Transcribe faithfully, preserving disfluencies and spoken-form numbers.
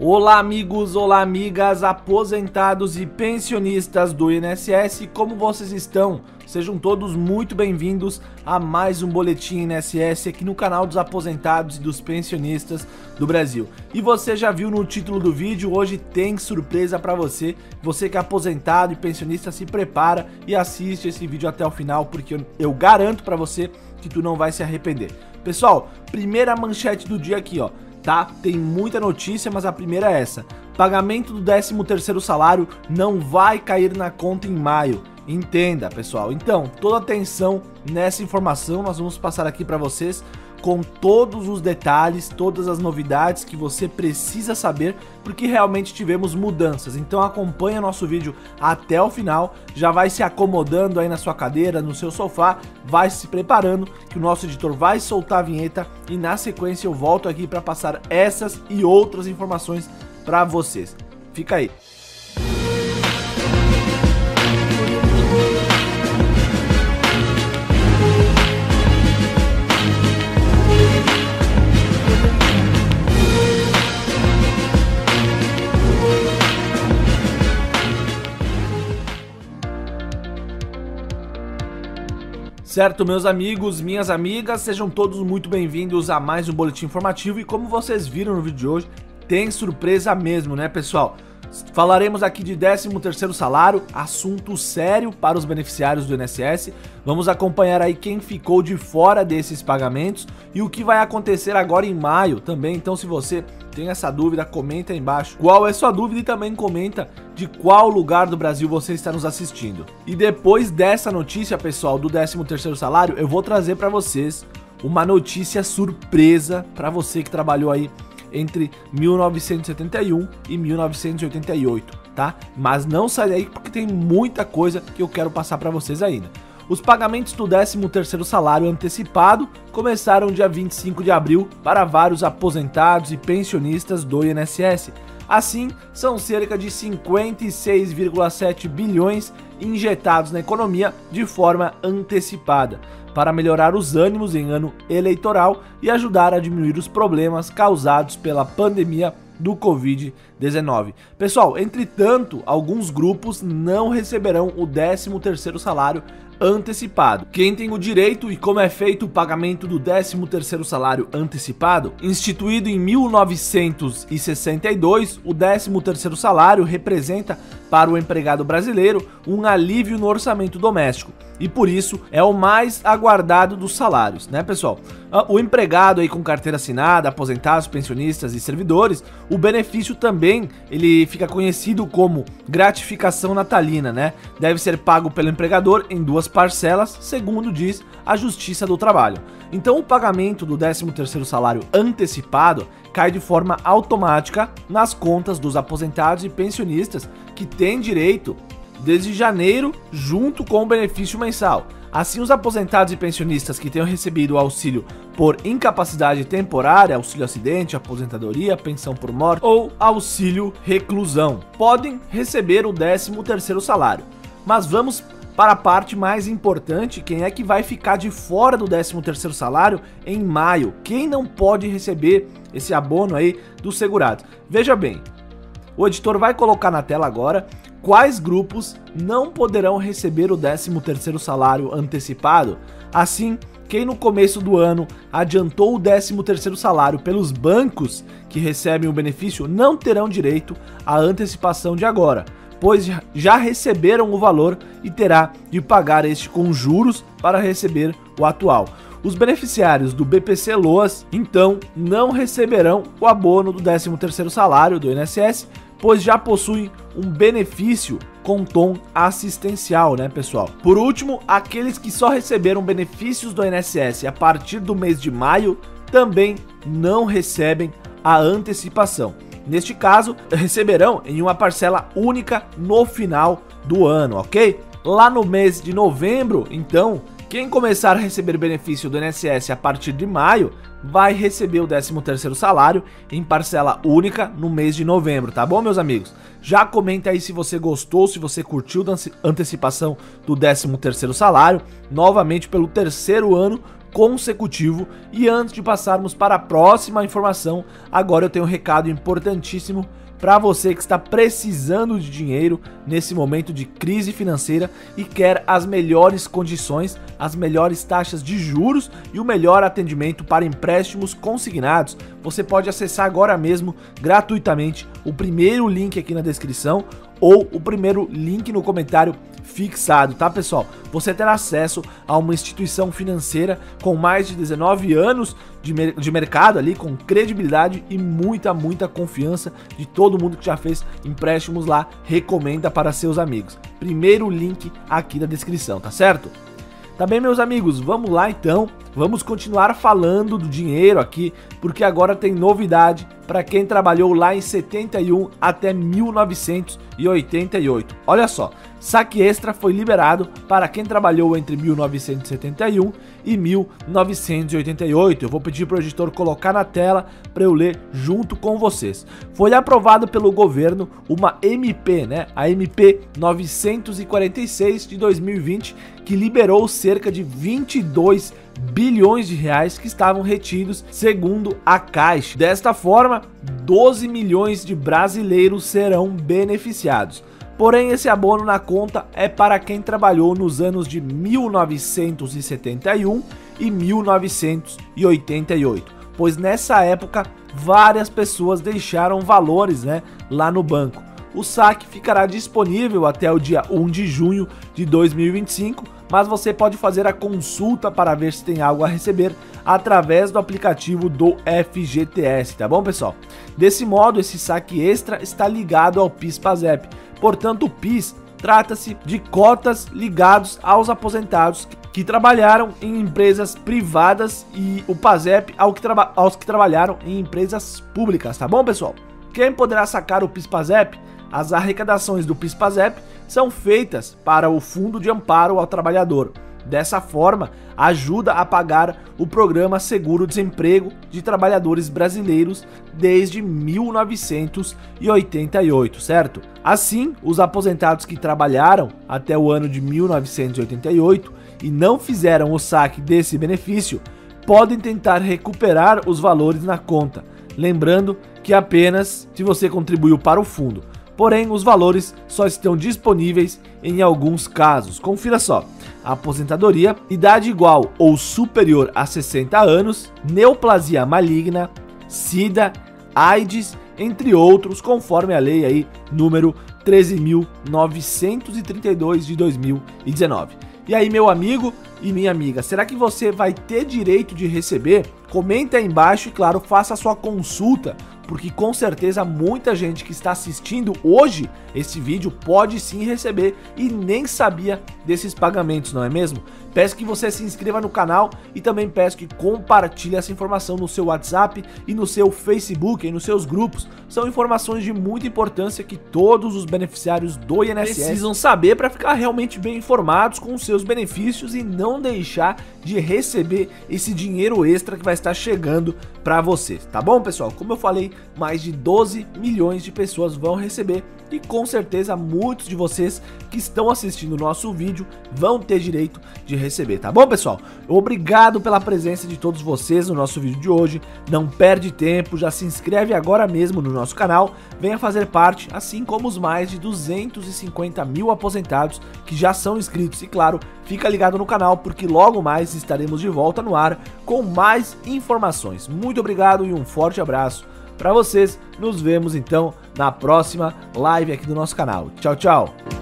Olá amigos, olá amigas, aposentados e pensionistas do I N S S, como vocês estão? Sejam todos muito bem-vindos a mais um Boletim I N S S aqui no canal dos aposentados e dos pensionistas do Brasil. E você já viu no título do vídeo, hoje tem surpresa pra você. Você que é aposentado e pensionista, se prepara e assiste esse vídeo até o final, porque eu, eu garanto pra você que tu não vai se arrepender. Pessoal, primeira manchete do dia aqui, ó. Tá? Tem muita notícia, mas a primeira é essa. Pagamento do décimo terceiro salário não vai cair na conta em maio. Entenda, pessoal. Então, toda atenção nessa informação, nós vamos passar aqui para vocês com todos os detalhes, todas as novidades que você precisa saber, porque realmente tivemos mudanças. Então acompanha nosso vídeo até o final, já vai se acomodando aí na sua cadeira, no seu sofá, vai se preparando que o nosso editor vai soltar a vinheta e na sequência eu volto aqui para passar essas e outras informações para vocês. Fica aí. Certo, meus amigos, minhas amigas, sejam todos muito bem-vindos a mais um boletim informativo. E como vocês viram no vídeo de hoje, tem surpresa mesmo, né, pessoal? Falaremos aqui de décimo terceiro salário, assunto sério para os beneficiários do I N S S. Vamos acompanhar aí quem ficou de fora desses pagamentos e o que vai acontecer agora em maio também. Então, se você tem essa dúvida, comenta aí embaixo qual é sua dúvida e também comenta de qual lugar do Brasil você está nos assistindo. E depois dessa notícia, pessoal, do décimo terceiro salário, eu vou trazer para vocês uma notícia surpresa para você que trabalhou aí entre mil novecentos e setenta e um e mil novecentos e oitenta e oito, tá? Mas não sai daí porque tem muita coisa que eu quero passar para vocês ainda. Os pagamentos do décimo terceiro salário antecipado começaram dia vinte e cinco de abril para vários aposentados e pensionistas do I N S S. Assim, são cerca de cinquenta e seis vírgula sete bilhões injetados na economia de forma antecipada, para melhorar os ânimos em ano eleitoral e ajudar a diminuir os problemas causados pela pandemia do Covid dezenove. Pessoal, entretanto, alguns grupos não receberão o décimo terceiro salário antecipado. Quem tem o direito e como é feito o pagamento do décimo terceiro salário antecipado? Instituído em mil novecentos e sessenta e dois, o décimo terceiro salário representa para o empregado brasileiro um alívio no orçamento doméstico e por isso é o mais aguardado dos salários, né, pessoal? O empregado aí com carteira assinada, aposentados, pensionistas e servidores, o benefício também ele fica conhecido como gratificação natalina, né? Deve ser pago pelo empregador em duas parcelas, segundo diz a Justiça do Trabalho. Então o pagamento do décimo terceiro salário antecipado cai de forma automática nas contas dos aposentados e pensionistas que têm direito desde janeiro junto com o benefício mensal. Assim, os aposentados e pensionistas que tenham recebido o auxílio por incapacidade temporária, auxílio acidente, aposentadoria, pensão por morte ou auxílio reclusão podem receber o décimo terceiro salário. Mas vamos para a parte mais importante, quem é que vai ficar de fora do décimo terceiro salário em maio? Quem não pode receber esse abono aí dos segurados? Veja bem, o editor vai colocar na tela agora quais grupos não poderão receber o décimo terceiro salário antecipado. Assim, quem no começo do ano adiantou o décimo terceiro salário pelos bancos que recebem o benefício não terão direito à antecipação de agora, pois já receberam o valor e terá de pagar este com juros para receber o atual. Os beneficiários do B P C Loas, então, não receberão o abono do décimo terceiro salário do I N S S, pois já possuem um benefício com tom assistencial, né, pessoal? Por último, aqueles que só receberam benefícios do I N S S a partir do mês de maio também não recebem a antecipação. Neste caso, receberão em uma parcela única no final do ano, ok? Lá no mês de novembro, então, quem começar a receber benefício do I N S S a partir de maio vai receber o décimo terceiro salário em parcela única no mês de novembro, tá bom, meus amigos? Já comenta aí se você gostou, se você curtiu da antecipação do décimo terceiro salário, novamente pelo terceiro ano consecutivo. E antes de passarmos para a próxima informação, agora eu tenho um recado importantíssimo para você que está precisando de dinheiro nesse momento de crise financeira e quer as melhores condições, as melhores taxas de juros e o melhor atendimento para empréstimos consignados. Você pode acessar agora mesmo gratuitamente o primeiro link aqui na descrição ou o primeiro link no comentário fixado, tá pessoal? Você terá acesso a uma instituição financeira com mais de dezenove anos de, mer de mercado ali, com credibilidade e muita, muita confiança de todo mundo que já fez empréstimos lá, recomenda para seus amigos. Primeiro link aqui na descrição, tá certo? Tá bem, meus amigos, vamos lá então, vamos continuar falando do dinheiro aqui, porque agora tem novidade para quem trabalhou lá em setenta e um até mil novecentos e oitenta e oito. Olha só, saque extra foi liberado para quem trabalhou entre mil novecentos e setenta e um e mil novecentos e oitenta e oito. Eu vou pedir para o editor colocar na tela para eu ler junto com vocês. Foi aprovado pelo governo uma M P, né? A M P novecentos e quarenta e seis de dois mil e vinte, que liberou cerca de vinte e dois bilhões de reais que estavam retidos, segundo a Caixa. Desta forma, doze milhões de brasileiros serão beneficiados. Porém, esse abono na conta é para quem trabalhou nos anos de mil novecentos e setenta e um e mil novecentos e oitenta e oito, pois nessa época várias pessoas deixaram valores, né, lá no banco. O saque ficará disponível até o dia um de junho de dois mil e vinte e cinco, mas você pode fazer a consulta para ver se tem algo a receber através do aplicativo do F G T S, tá bom, pessoal? Desse modo, esse saque extra está ligado ao PIS/PASEP. Portanto, o PIS trata-se de cotas ligados aos aposentados que trabalharam em empresas privadas e o PASEP ao que aos que trabalharam em empresas públicas, tá bom, pessoal? Quem poderá sacar o PIS/PASEP? As arrecadações do PIS/PASEP são feitas para o Fundo de Amparo ao Trabalhador. Dessa forma, ajuda a pagar o Programa Seguro-Desemprego de Trabalhadores Brasileiros desde mil novecentos e oitenta e oito, certo? Assim, os aposentados que trabalharam até o ano de mil novecentos e oitenta e oito e não fizeram o saque desse benefício, podem tentar recuperar os valores na conta, lembrando que apenas se você contribuiu para o fundo. Porém, os valores só estão disponíveis em alguns casos. Confira só: aposentadoria, idade igual ou superior a sessenta anos, neoplasia maligna, SIDA, AIDS, entre outros, conforme a lei aí número treze mil novecentos e trinta e dois de dois mil e dezenove. E aí, meu amigo e minha amiga, será que você vai ter direito de receber? Comenta aí embaixo e, claro, faça a sua consulta, porque com certeza muita gente que está assistindo hoje esse vídeo pode sim receber e nem sabia desses pagamentos, não é mesmo? Peço que você se inscreva no canal e também peço que compartilhe essa informação no seu WhatsApp e no seu Facebook e nos seus grupos. São informações de muita importância que todos os beneficiários do I N S S precisam saber para ficar realmente bem informados com os seus benefícios e não deixar de receber esse dinheiro extra que vai estar chegando para você, tá bom, pessoal? Como eu falei, mais de doze milhões de pessoas vão receber e com certeza muitos de vocês que estão assistindo o nosso vídeo vão ter direito de receber, tá bom, pessoal? Obrigado pela presença de todos vocês no nosso vídeo de hoje. Não perde tempo, já se inscreve agora mesmo no nosso canal, venha fazer parte, assim como os mais de duzentos e cinquenta mil aposentados que já são inscritos. E claro, fica ligado no canal porque logo mais estaremos de volta no ar com mais informações. Muito obrigado e um forte abraço para vocês. Nos vemos então na próxima live aqui do nosso canal. Tchau, tchau!